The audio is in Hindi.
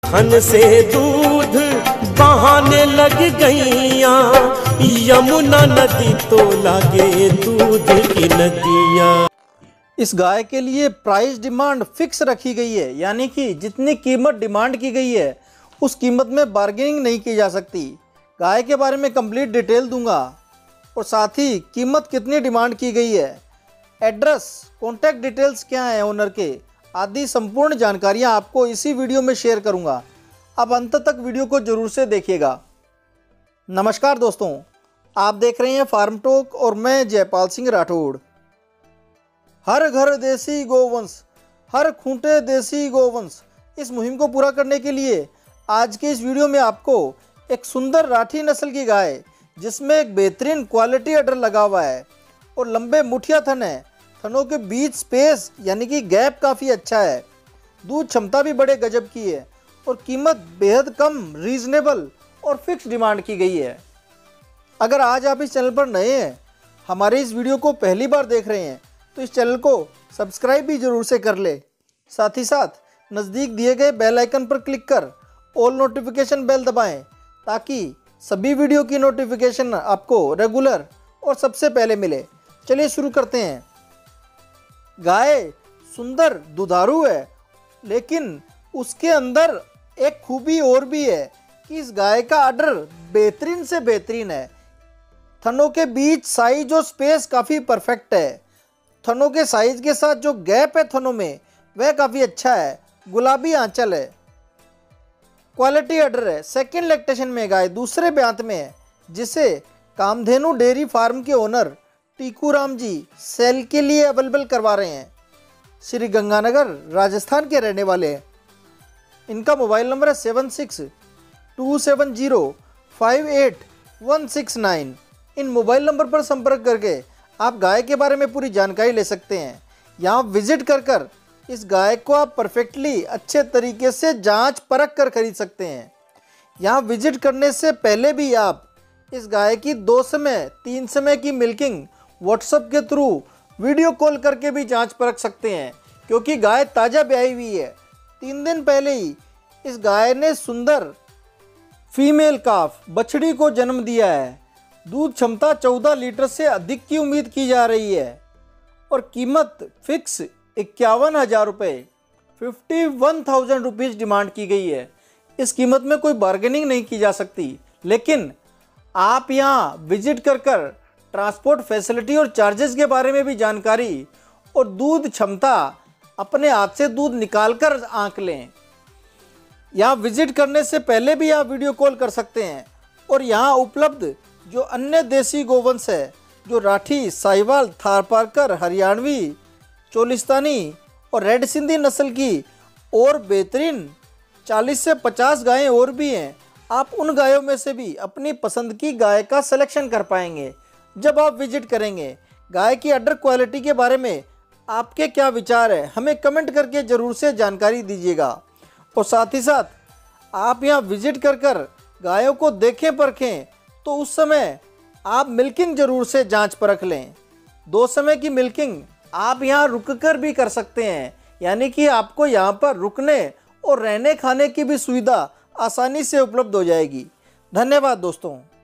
खन से दूध बहाने लग गईया, यमुना नदी तो लागे दूध की नदिया। इस गाय के लिए प्राइस डिमांड फिक्स रखी गई है, यानी कि जितनी कीमत डिमांड की गई है उस कीमत में बार्गेनिंग नहीं की जा सकती। गाय के बारे में कंप्लीट डिटेल दूंगा और साथ ही कीमत कितनी डिमांड की गई है, एड्रेस, कॉन्टैक्ट डिटेल्स क्या है ओनर के, आदि संपूर्ण जानकारियां आपको इसी वीडियो में शेयर करूंगा। अब अंत तक वीडियो को जरूर से देखिएगा। नमस्कार दोस्तों, आप देख रहे हैं फार्म टॉक और मैं जयपाल सिंह राठौड़। हर घर देसी गोवंश, हर खूंटे देसी गोवंश, इस मुहिम को पूरा करने के लिए आज के इस वीडियो में आपको एक सुंदर राठी नस्ल की गाय जिसमें एक बेहतरीन क्वालिटी अडर लगा हुआ है और लंबे मुठिया थन है, थनों के बीच स्पेस यानी कि गैप काफ़ी अच्छा है, दूध क्षमता भी बड़े गजब की है और कीमत बेहद कम, रीजनेबल और फिक्स डिमांड की गई है। अगर आज आप इस चैनल पर नए हैं, हमारे इस वीडियो को पहली बार देख रहे हैं, तो इस चैनल को सब्सक्राइब भी जरूर से कर ले। साथ ही साथ नज़दीक दिए गए बेल आइकन पर क्लिक कर ऑल नोटिफिकेशन बेल दबाएं ताकि सभी वीडियो की नोटिफिकेशन आपको रेगुलर और सबसे पहले मिले। चलिए शुरू करते हैं। गाय सुंदर दुधारू है, लेकिन उसके अंदर एक खूबी और भी है कि इस गाय का अडर बेहतरीन से बेहतरीन है। थनों के बीच साइज और स्पेस काफ़ी परफेक्ट है। थनों के साइज के साथ जो गैप है थनों में वह काफ़ी अच्छा है। गुलाबी आंचल है, क्वालिटी अडर है। सेकेंड लैक्टेशन में गाय दूसरे ब्यांत में है, जिसे कामधेनु डेयरी फार्म के ओनर टीकू राम जी सेल के लिए अवेलेबल करवा रहे हैं। श्री गंगानगर राजस्थान के रहने वाले हैं। इनका मोबाइल नंबर है 7627058169। इन मोबाइल नंबर पर संपर्क करके आप गाय के बारे में पूरी जानकारी ले सकते हैं। यहाँ विजिट कर इस गाय को आप परफेक्टली अच्छे तरीके से जांच परख कर खरीद सकते हैं। यहाँ विजिट करने से पहले भी आप इस गाय की 2 समय 3 समय की मिल्किंग व्हाट्सएप के थ्रू वीडियो कॉल करके भी जांच परख सकते हैं, क्योंकि गाय ताज़ा ब्याई हुई है। 3 दिन पहले ही इस गाय ने सुंदर फीमेल काफ बछड़ी को जन्म दिया है। दूध क्षमता 14 लीटर से अधिक की उम्मीद की जा रही है और कीमत फिक्स 51,000 रुपये, 51,000 रुपीज़ डिमांड की गई है। इस कीमत में कोई बार्गेनिंग नहीं की जा सकती, लेकिन आप यहाँ विजिट कर ट्रांसपोर्ट फैसिलिटी और चार्जेस के बारे में भी जानकारी और दूध क्षमता अपने हाथ से दूध निकाल कर आंक लें। यहाँ विजिट करने से पहले भी आप वीडियो कॉल कर सकते हैं और यहाँ उपलब्ध जो अन्य देसी गोवंश है, जो राठी, साहिवाल, थारपारकर, हरियाणवी, चोलिस्तानी और रेड सिंधी नस्ल की और बेहतरीन 40 से 50 गायें और भी हैं। आप उन गायों में से भी अपनी पसंद की गाय का सिलेक्शन कर पाएंगे जब आप विजिट करेंगे। गाय की अडर क्वालिटी के बारे में आपके क्या विचार है, हमें कमेंट करके ज़रूर से जानकारी दीजिएगा। और साथ ही साथ आप यहाँ विजिट कर गायों को देखें परखें, तो उस समय आप मिल्किंग ज़रूर से जांच परख लें। 2 समय की मिल्किंग आप यहाँ रुककर भी कर सकते हैं, यानी कि आपको यहाँ पर रुकने और रहने खाने की भी सुविधा आसानी से उपलब्ध हो जाएगी। धन्यवाद दोस्तों।